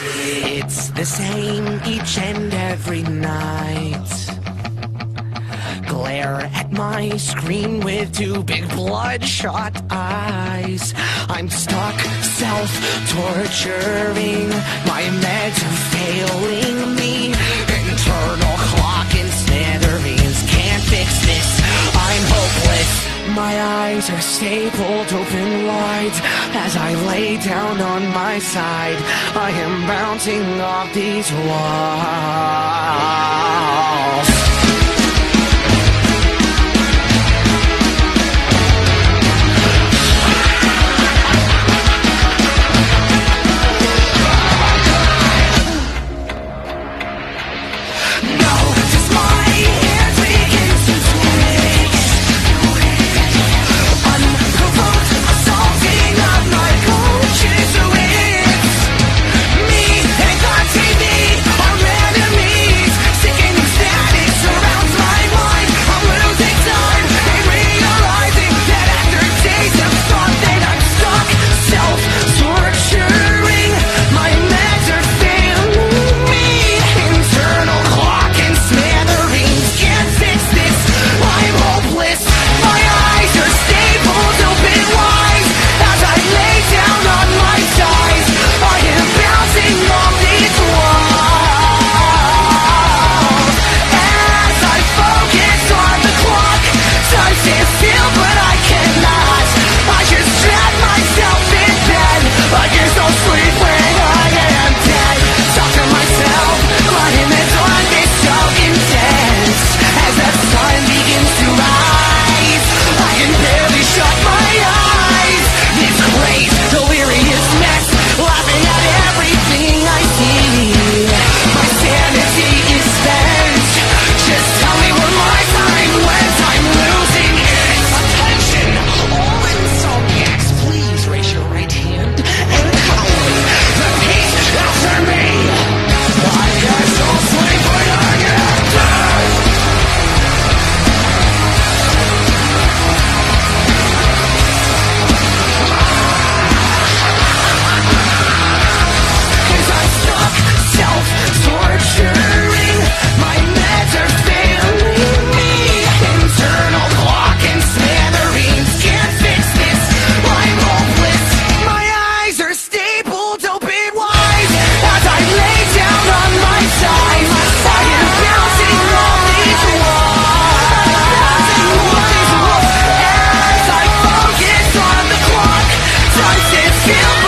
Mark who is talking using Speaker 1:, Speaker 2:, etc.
Speaker 1: It's the same each and every night. Glare at my screen with two big bloodshot eyes. I'm stuck self-torturing. My meds are failing me. Internal clock and smithereens can't fix this. I'm hopeless. My eyes are stapled open wide. As I lay down on my side, I am bouncing off these walls. Feel